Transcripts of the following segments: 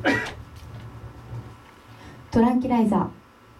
トランキライザー。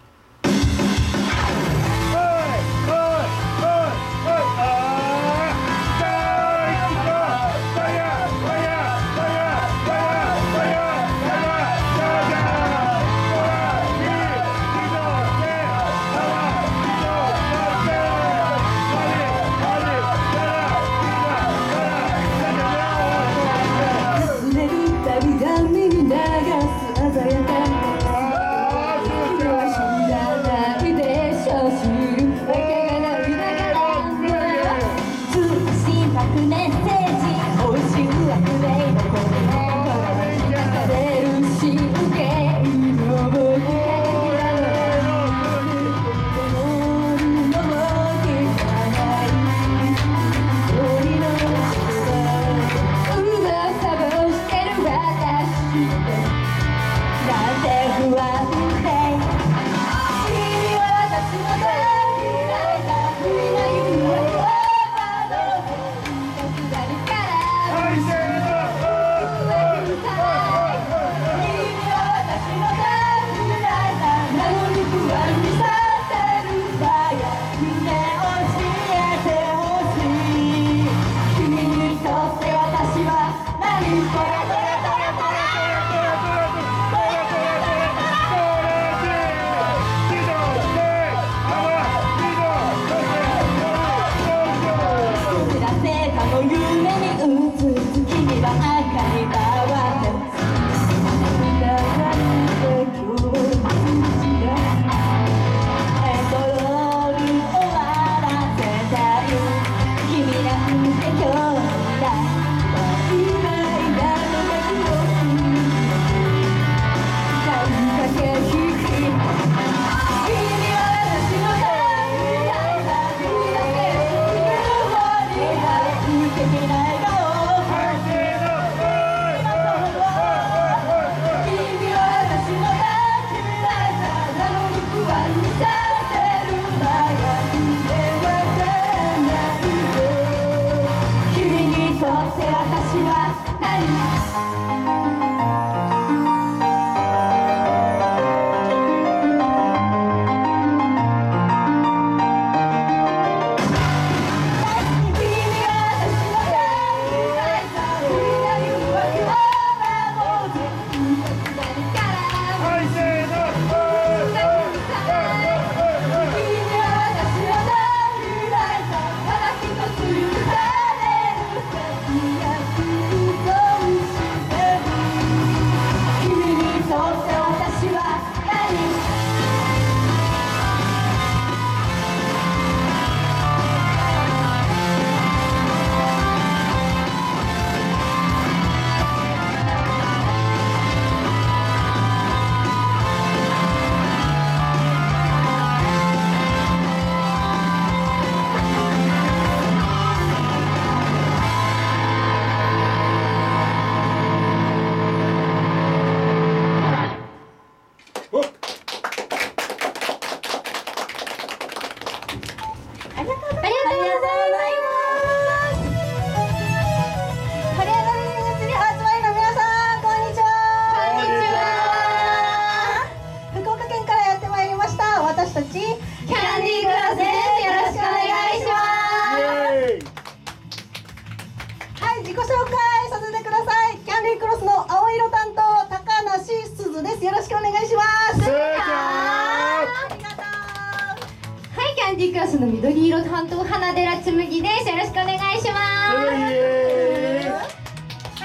の緑色担当花寺つむぎです。よろしくお願いします。はい、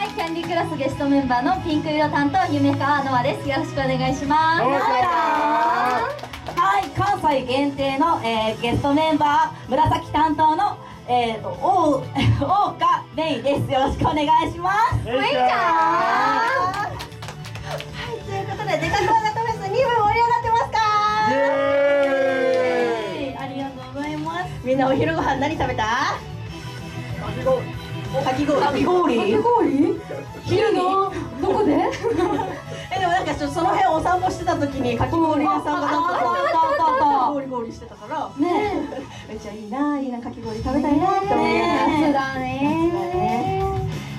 キャンディークラスゲストメンバーのピンク色担当夢川のあです。よろしくお願いします。 はい、関西限定の、ゲストメンバー紫担当の大岡メイです。よろしくお願いします。 メイちゃん。 はい、ということでデカクワガトフェス2部盛り上がってますか？イエーイ、ありがとうございます。みんなお昼ご飯何食べた？かき氷。昼のどこで？でもなんかその辺お散歩してた時にかき氷屋さんがなんかゴリゴリしてたからね、めっちゃいいなかき氷食べたいなって思いました。 夏だね。 はい、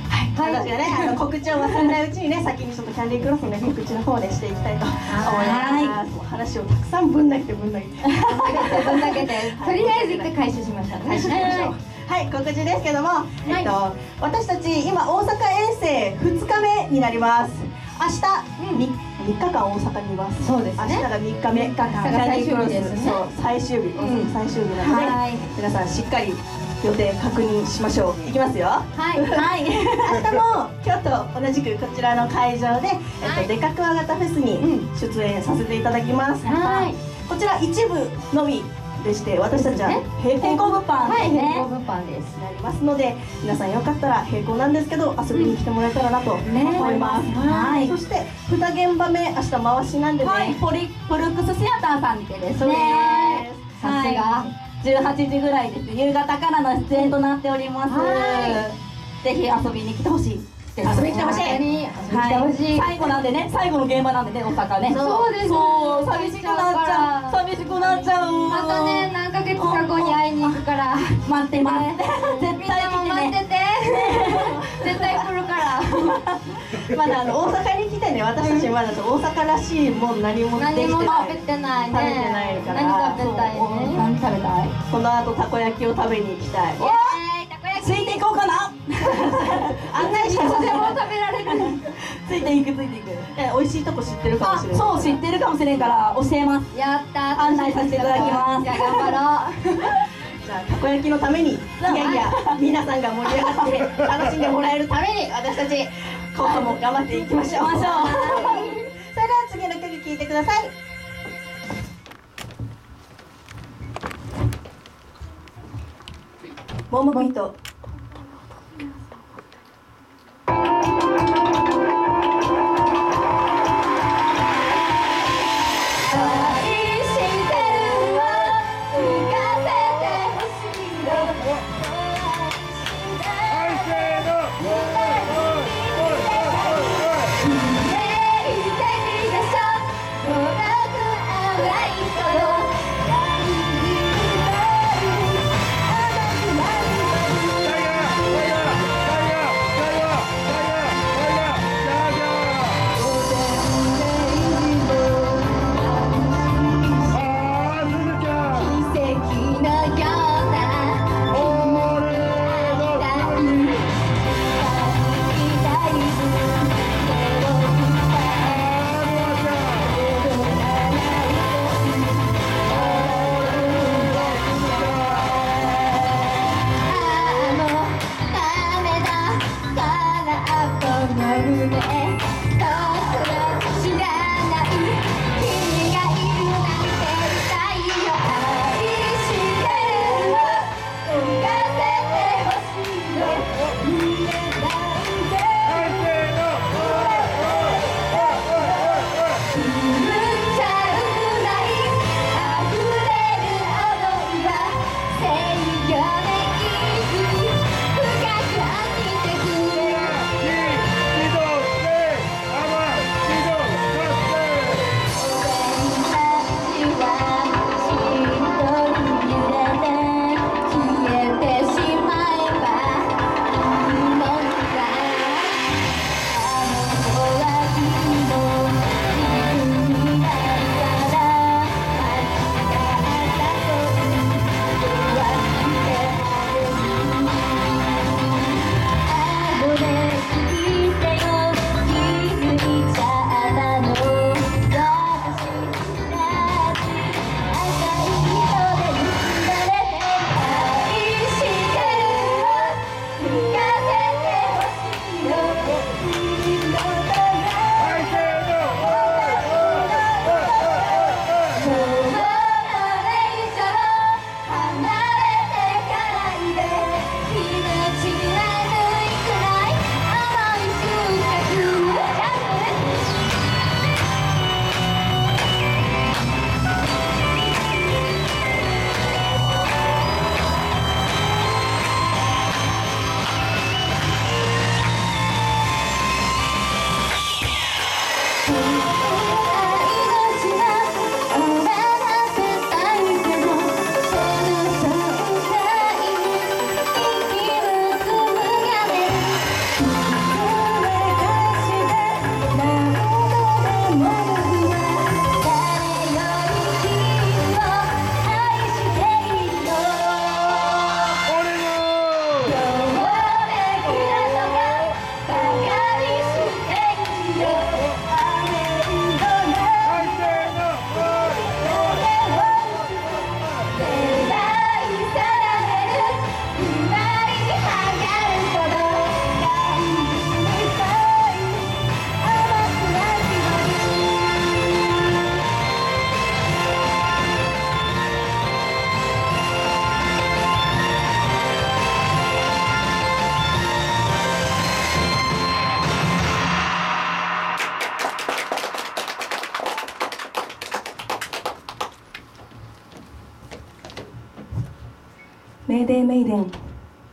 私がね告知を忘れないうちにね、先にちょっとキャンディークロスのね告知の方でしていきたいと思います。もう話をたくさんぶん投げてぶん投げてとりあえず一回回収しましょう。 回収しましょう。はい、告知ですけども、私たち今大阪遠征2日目になります。明日、3日間大阪にいます。 そうですね。 明日が3日目。 最終日ですね。 そう、最終日、大阪最終日なので、皆さんしっかり予定確認しましょう。いきますよ。 はい。 明日も今日と同じくこちらの会場で、デカクワガタフェスに出演させていただきます。はい。こちら一部のみでして、私たちは並行物販ですなりますので、皆さんよかったら並行なんですけど遊びに来てもらえたらなと思います。はい。そして2現場目明日回しなんでね、 ポルクスシアターさんでですね。さすが18時ぐらいです。夕方からの出演となっております。ぜひ遊びに来てほしい。 遊びに来てほしい。 最後なんでね、最後の現場なんでね、大阪ね。 そうです。 そう、寂しくなっちゃう。 またね、何ヶ月か後に会いに行くから。 待ってます。絶対待ってて。絶対来るから。 まだ大阪に来てね、私たちまだ大阪らしいもん何もできてない。 何も食べてないね。 食べてないから。 何食べたいね。 何食べたい？ この後たこ焼きを食べに行きたい。 ついていこうかな。 案内してとても食べられる。 ついていく。美味しいとこ知ってるかもしれない。 そう、知ってるかもしれんから教えます。 やったー。 案内させていただきます。 じゃあ頑張ろう。 じゃあたこ焼きのために、いや皆さんが盛り上がって楽しんでもらえるために、私たち後半も頑張っていきましょう。それでは次の曲聴いてください。モモビート。 メイデーメイデン。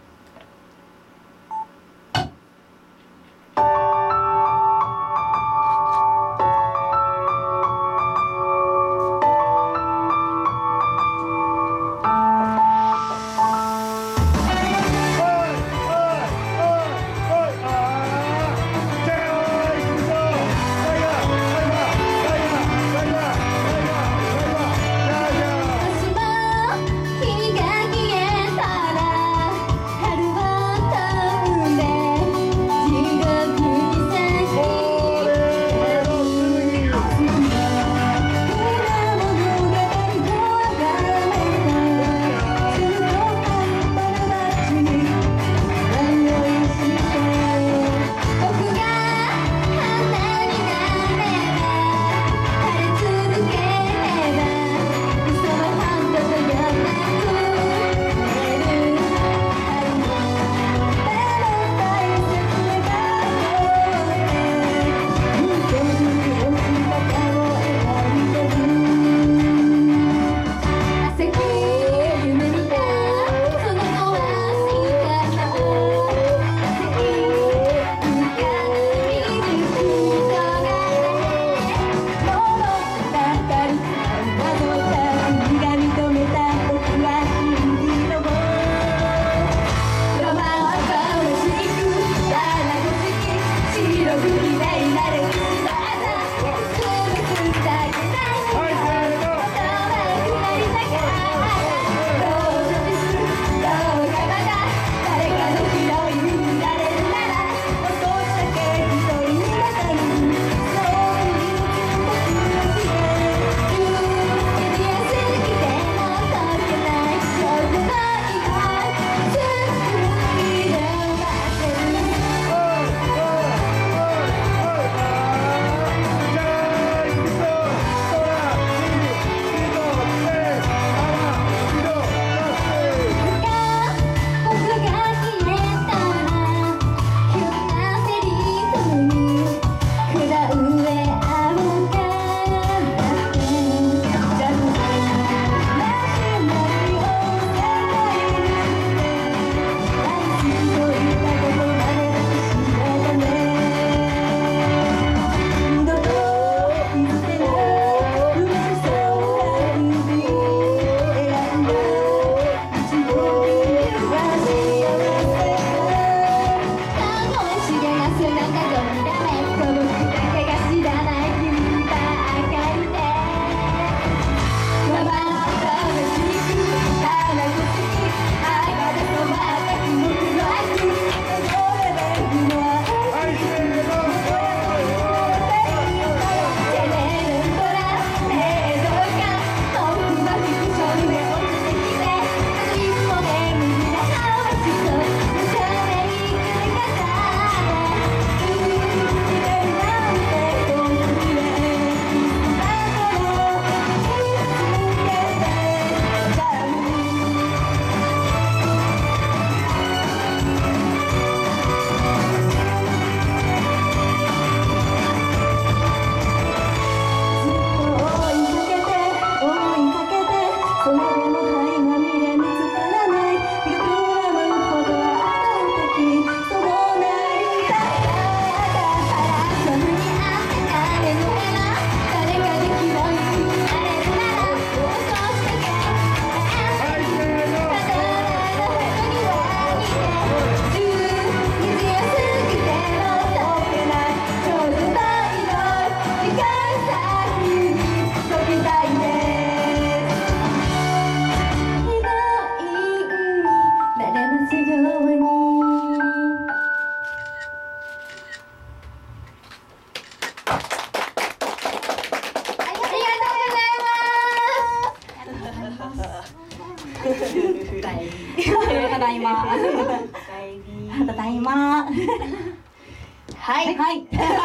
ただいま。ただいま。 はいはい。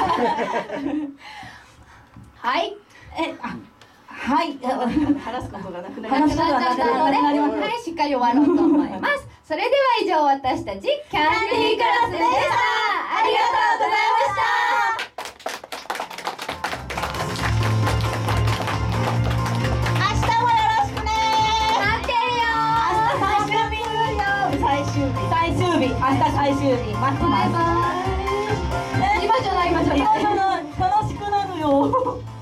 はい。 はい。 話すことがなくなりまし話すことがなくなりました。 はい、しっかり終わろうと思います。それでは以上、私たちキャンディークラスでした。ありがとうございました。 明日もよろしくね。 待ってるよ。 明日最終日。 最終日、明日最終日、待ってます。 今じゃない、今じゃない。 楽しくなるよ。